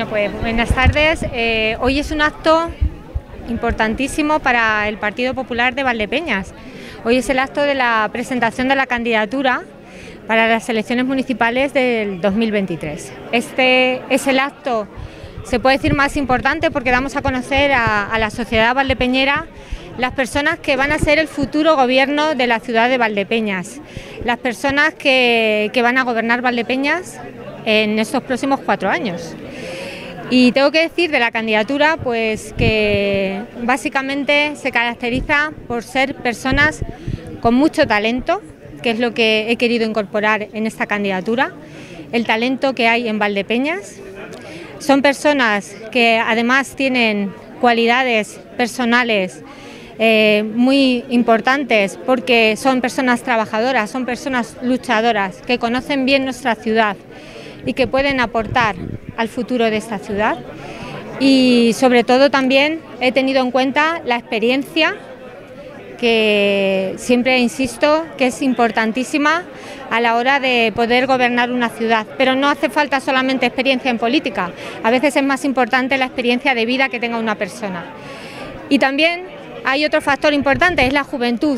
Bueno, pues buenas tardes. Hoy es un acto importantísimo para el Partido Popular de Valdepeñas. Hoy es el acto de la presentación de la candidatura para las elecciones municipales del 2023. Este es el acto, se puede decir, más importante porque damos a conocer a la sociedad valdepeñera las personas que van a ser el futuro gobierno de la ciudad de Valdepeñas, las personas que van a gobernar Valdepeñas en estos próximos 4 años. Y tengo que decir de la candidatura pues que básicamente se caracteriza por ser personas con mucho talento, que es lo que he querido incorporar en esta candidatura, el talento que hay en Valdepeñas. Son personas que además tienen cualidades personales muy importantes porque son personas trabajadoras, son personas luchadoras, que conocen bien nuestra ciudad y que pueden aportar al futuro de esta ciudad. Y sobre todo también he tenido en cuenta la experiencia, que siempre insisto que es importantísima a la hora de poder gobernar una ciudad, pero no hace falta solamente experiencia en política, a veces es más importante la experiencia de vida que tenga una persona. Y también hay otro factor importante, es la juventud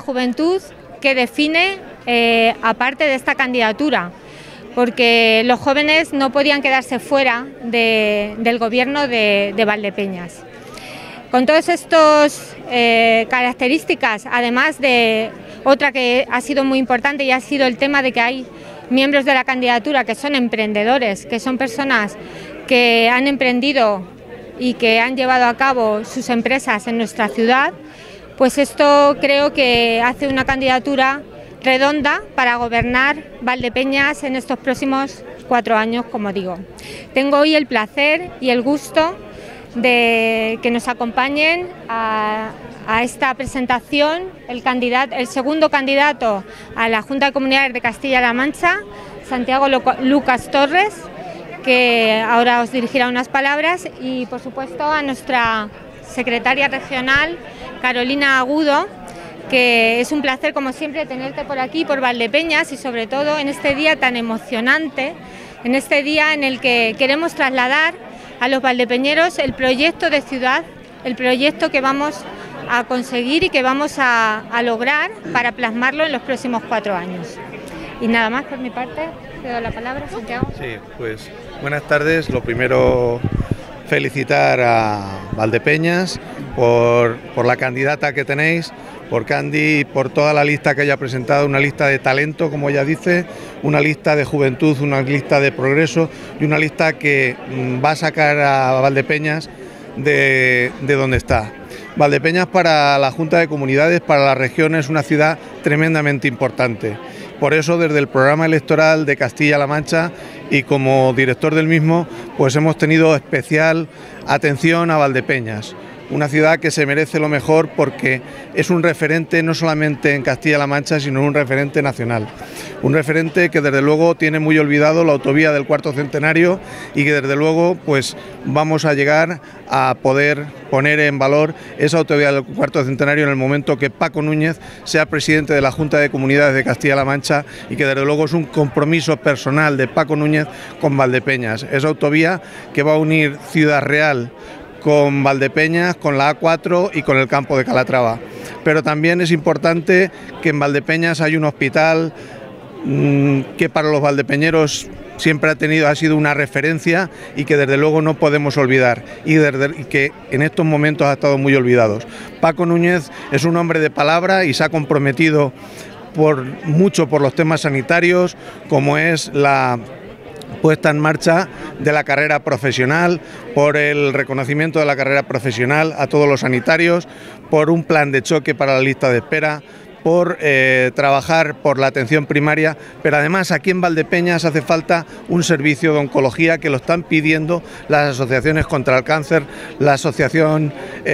que define aparte de esta candidatura, porque los jóvenes no podían quedarse fuera del gobierno de Valdepeñas. Con todas estas características, además de otra que ha sido muy importante y ha sido el tema de que hay miembros de la candidatura que son emprendedores, que son personas que han emprendido y que han llevado a cabo sus empresas en nuestra ciudad, pues esto creo que hace una candidatura redonda para gobernar Valdepeñas en estos próximos 4 años, como digo. Tengo hoy el placer y el gusto de que nos acompañen a esta presentación el segundo candidato a la Junta de Comunidades de Castilla-La Mancha, Santiago Lucas Torres, que ahora os dirigirá unas palabras, y por supuesto a nuestra secretaria regional, Carolina Agudo, que es un placer como siempre tenerte por aquí, por Valdepeñas, y sobre todo en este día tan emocionante, en este día en el que queremos trasladar a los valdepeñeros el proyecto de ciudad, el proyecto que vamos a conseguir y que vamos a lograr para plasmarlo en los próximos 4 años. Y nada más por mi parte, te doy la palabra, Santiago. Sí, pues buenas tardes. Lo primero, felicitar a Valdepeñas por la candidata que tenéis, por Candy y por toda la lista que haya presentado, una lista de talento, como ella dice, una lista de juventud, una lista de progreso y una lista que va a sacar a Valdepeñas de donde está. Valdepeñas para la Junta de Comunidades, para la región, es una ciudad tremendamente importante. Por eso, desde el programa electoral de Castilla-La Mancha y como director del mismo, pues hemos tenido especial atención a Valdepeñas. Una ciudad que se merece lo mejor porque es un referente no solamente en Castilla-La Mancha, sino un referente nacional. Un referente que desde luego tiene muy olvidado la autovía del cuarto centenario y que desde luego pues vamos a llegar a poder poner en valor esa autovía del cuarto centenario en el momento que Paco Núñez sea presidente de la Junta de Comunidades de Castilla-La Mancha, y que desde luego es un compromiso personal de Paco Núñez con Valdepeñas. Esa autovía que va a unir Ciudad Real con Valdepeñas, con la A4 y con el campo de Calatrava. Pero también es importante que en Valdepeñas hay un hospital que para los valdepeñeros siempre ha sido una referencia y que desde luego no podemos olvidar y que en estos momentos ha estado muy olvidados. Paco Núñez es un hombre de palabra y se ha comprometido mucho por los temas sanitarios, como es la puesta en marcha de la carrera profesional, por el reconocimiento de la carrera profesional a todos los sanitarios, por un plan de choque para la lista de espera, por trabajar por la atención primaria, pero además aquí en Valdepeñas hace falta un servicio de oncología que lo están pidiendo las asociaciones contra el cáncer, la asociación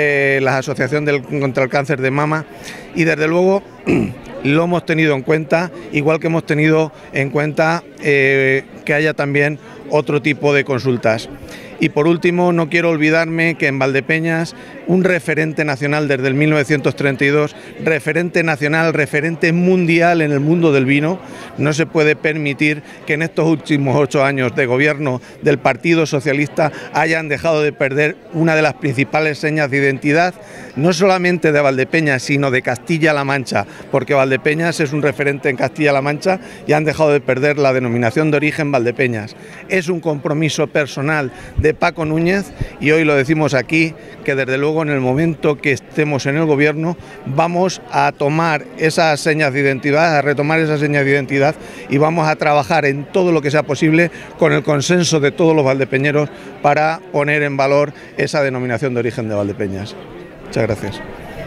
contra el cáncer de mama, y desde luego lo hemos tenido en cuenta, igual que hemos tenido en cuenta que haya también otro tipo de consultas. Y por último, no quiero olvidarme que en Valdepeñas un referente nacional desde el 1932, referente nacional, referente mundial en el mundo del vino. No se puede permitir que en estos últimos 8 años de gobierno del Partido Socialista hayan dejado de perder una de las principales señas de identidad, no solamente de Valdepeñas, sino de Castilla-La Mancha, porque Valdepeñas es un referente en Castilla-La Mancha y han dejado de perder la denominación de origen Valdepeñas. Es un compromiso personal de Paco Núñez y hoy lo decimos aquí, que desde luego en el momento que estemos en el gobierno vamos a tomar esas señas de identidad, a retomar esas señas de identidad y vamos a trabajar en todo lo que sea posible con el consenso de todos los valdepeñeros para poner en valor esa denominación de origen de Valdepeñas. Muchas gracias.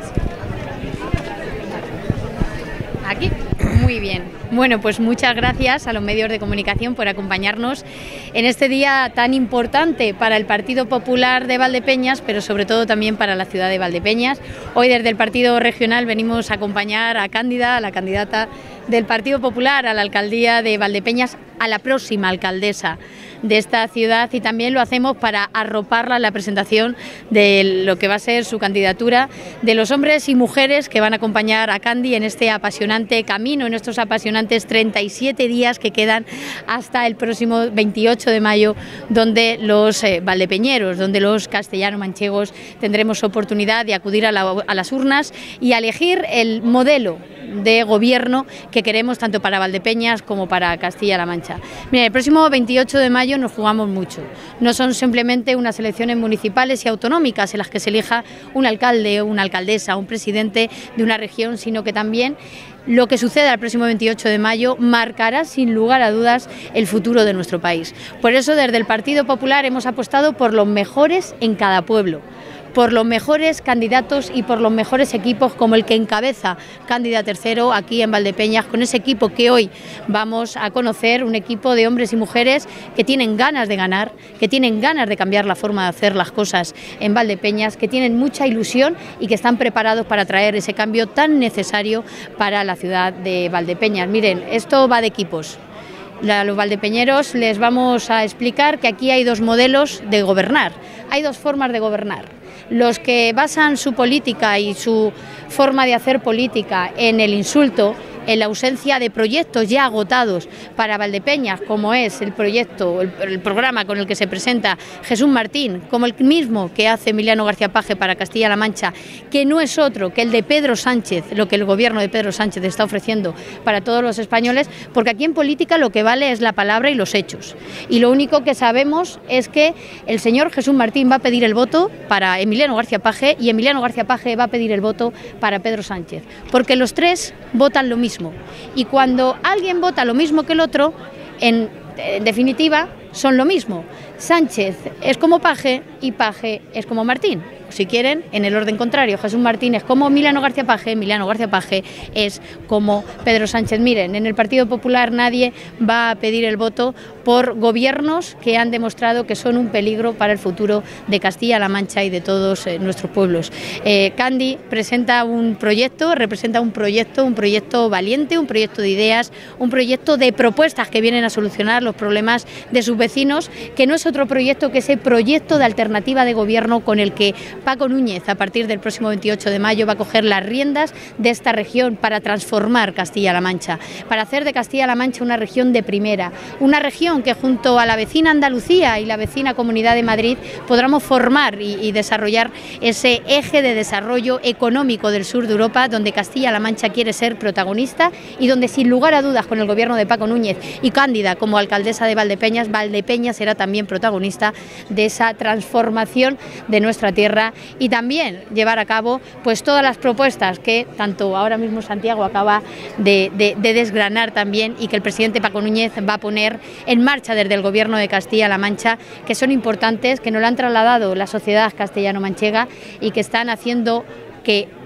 Aquí. Muy bien. Bueno, pues muchas gracias a los medios de comunicación por acompañarnos en este día tan importante para el Partido Popular de Valdepeñas, pero sobre todo también para la ciudad de Valdepeñas. Hoy desde el Partido Regional venimos a acompañar a Cándida, a la candidata del Partido Popular a la alcaldía de Valdepeñas, a la próxima alcaldesa de esta ciudad, y también lo hacemos para arroparla en la presentación de lo que va a ser su candidatura, de los hombres y mujeres que van a acompañar a Candy en este apasionante camino, en estos apasionantes 37 días que quedan hasta el próximo 28 de mayo, donde los valdepeñeros, donde los castellano-manchegos tendremos oportunidad de acudir a las urnas y a elegir el modelo de gobierno que queremos tanto para Valdepeñas como para Castilla-La Mancha. Mira, el próximo 28 de mayo nos jugamos mucho. No son simplemente unas elecciones municipales y autonómicas en las que se elija un alcalde, una alcaldesa, un presidente de una región, sino que también lo que suceda el próximo 28 de mayo marcará sin lugar a dudas el futuro de nuestro país. Por eso desde el Partido Popular hemos apostado por los mejores en cada pueblo, por los mejores candidatos y por los mejores equipos como el que encabeza Cándida Tercero aquí en Valdepeñas, con ese equipo que hoy vamos a conocer, un equipo de hombres y mujeres que tienen ganas de ganar, que tienen ganas de cambiar la forma de hacer las cosas en Valdepeñas, que tienen mucha ilusión y que están preparados para traer ese cambio tan necesario para la ciudad de Valdepeñas. Miren, esto va de equipos. A los valdepeñeros les vamos a explicar que aquí hay dos modelos de gobernar, hay dos formas de gobernar. Los que basan su política y su forma de hacer política en el insulto, en la ausencia de proyectos ya agotados para Valdepeñas, como es el proyecto, el programa con el que se presenta Jesús Martín, como el mismo que hace Emiliano García Paje para Castilla-La Mancha, que no es otro que el de Pedro Sánchez, lo que el gobierno de Pedro Sánchez está ofreciendo para todos los españoles, porque aquí en política lo que vale es la palabra y los hechos. Y lo único que sabemos es que el señor Jesús Martín va a pedir el voto para Emiliano García Paje y Emiliano García Paje va a pedir el voto para Pedro Sánchez, porque los tres votan lo mismo. Y cuando alguien vota lo mismo que el otro, en definitiva, son lo mismo. Sánchez es como Paje y Paje es como Martín. Si quieren, en el orden contrario, Jesús Martín es como Emiliano García Paje, Emiliano García Paje es como Pedro Sánchez. Miren, en el Partido Popular nadie va a pedir el voto por gobiernos que han demostrado que son un peligro para el futuro de Castilla-La Mancha y de todos nuestros pueblos. Candy presenta un proyecto, representa un proyecto valiente, un proyecto de ideas, un proyecto de propuestas que vienen a solucionar los problemas de sus vecinos, que no es otro proyecto que ese proyecto de alternativa de gobierno con el que Paco Núñez, a partir del próximo 28 de mayo, va a coger las riendas de esta región para transformar Castilla-La Mancha, para hacer de Castilla-La Mancha una región de primera, una región que junto a la vecina Andalucía y la vecina Comunidad de Madrid podremos formar y desarrollar ese eje de desarrollo económico del sur de Europa, donde Castilla-La Mancha quiere ser protagonista y donde sin lugar a dudas con el gobierno de Paco Núñez y Cándida como alcaldesa de Valdepeñas, Valdepeñas será también protagonista de esa transformación de nuestra tierra y también llevar a cabo pues todas las propuestas que tanto ahora mismo Santiago acaba de desgranar también y que el presidente Paco Núñez va a poner en marcha desde el gobierno de Castilla-La Mancha, que son importantes, que nos lo han trasladado la sociedad castellano-manchega y que están haciendo que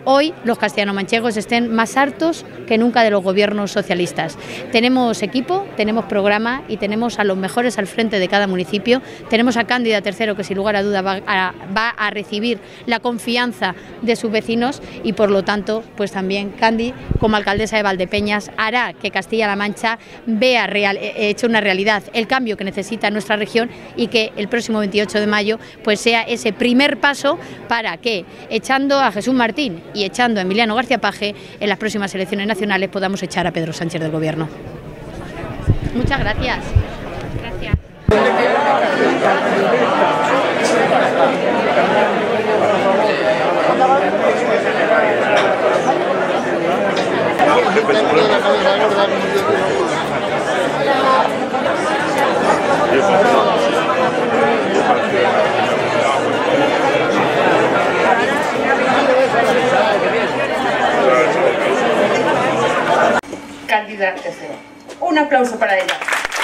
hoy los castellano-manchegos estén más hartos que nunca de los gobiernos socialistas. Tenemos equipo, tenemos programa y tenemos a los mejores al frente de cada municipio. Tenemos a Cándida Tercero, que sin lugar a duda va a recibir la confianza de sus vecinos, y por lo tanto pues también Candi, como alcaldesa de Valdepeñas, hará que Castilla-La Mancha vea hecho una realidad el cambio que necesita nuestra región, y que el próximo 28 de mayo pues sea ese primer paso para que, echando a Jesús Martín y echando a Emiliano García Paje, en las próximas elecciones nacionales podamos echar a Pedro Sánchez del Gobierno. Muchas gracias. Gracias. Cándida Tercero. Un aplauso para ella.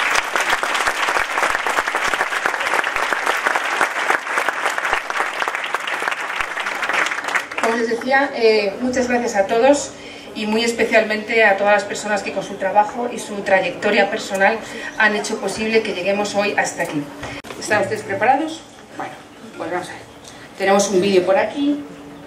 Como les decía, muchas gracias a todos y muy especialmente a todas las personas que con su trabajo y su trayectoria personal han hecho posible que lleguemos hoy hasta aquí. ¿Están ustedes preparados? Bueno, pues vamos a ver. Tenemos un vídeo por aquí.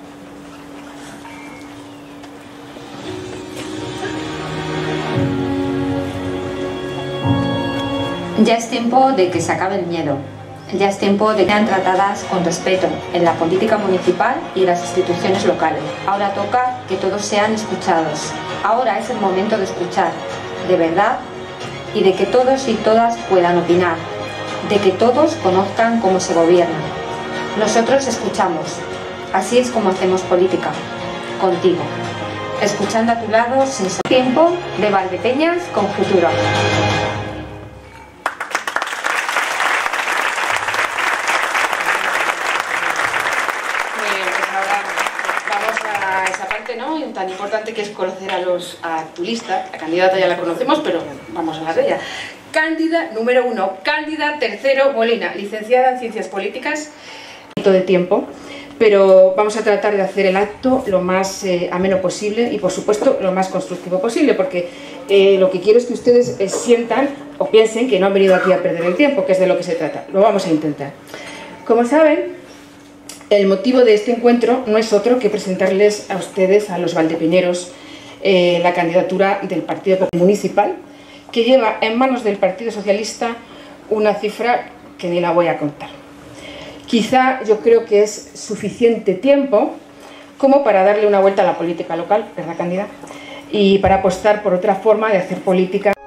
Ya es tiempo de que se acabe el miedo. Ya es tiempo de que sean tratadas con respeto en la política municipal y en las instituciones locales. Ahora toca que todos sean escuchados. Ahora es el momento de escuchar, de verdad, y de que todos y todas puedan opinar, de que todos conozcan cómo se gobierna. Nosotros escuchamos. Así es como hacemos política, contigo. Escuchando a tu lado sin tiempo de Valdepeñas con futuro. Tan importante que es conocer a tu lista. La candidata ya la conocemos, pero vamos a hablar de ella. Cándida número 1, Cándida Tercero Molina, licenciada en Ciencias Políticas. De tiempo, pero vamos a tratar de hacer el acto lo más ameno posible y, por supuesto, lo más constructivo posible, porque lo que quiero es que ustedes sientan o piensen que no han venido aquí a perder el tiempo, que es de lo que se trata. Lo vamos a intentar. Como saben, el motivo de este encuentro no es otro que presentarles a ustedes, a los valdepeñeros, la candidatura del Partido Popular Municipal, que lleva en manos del Partido Socialista una cifra que ni la voy a contar. Quizá yo creo que es suficiente tiempo como para darle una vuelta a la política local, ¿verdad, Cándida? Y para apostar por otra forma de hacer política.